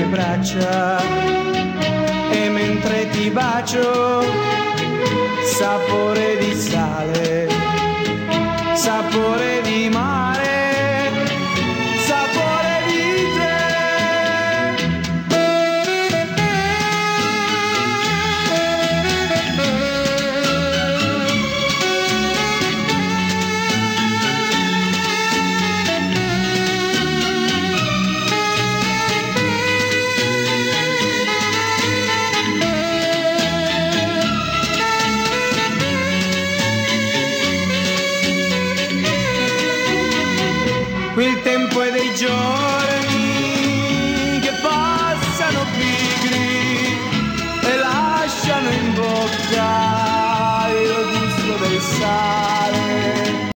braccia e mentre ti bacio, sapore di sale, sapore di mare, sapore di te. Qui il